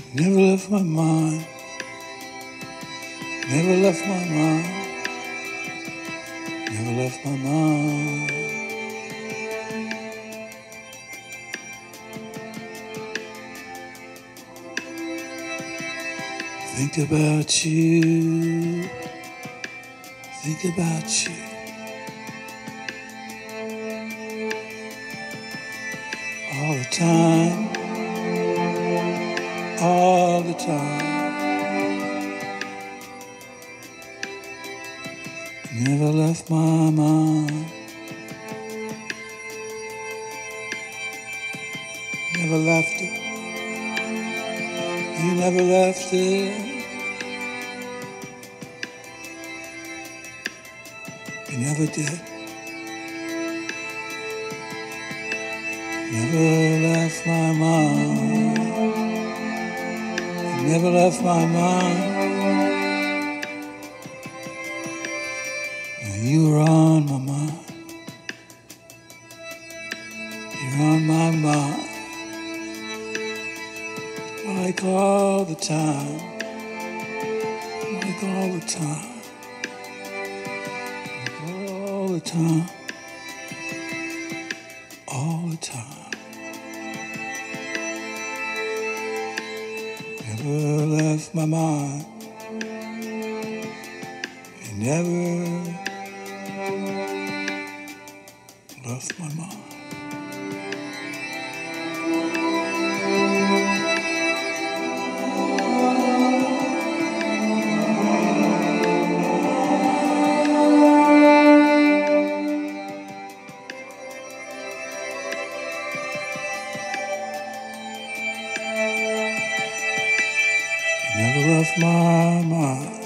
Never left my mind. Never left my mind. Never left my mind. Think about you. Think about you. All the time. All the time. Never left my mind. Never left it. You never left it. You never did. Never left my mind. You never left my mind. You were on my mind. You're on my mind. Like all the time. Like all the time. Like all the time. All the time. Never left my mind. You never left my mind. You never left my mind.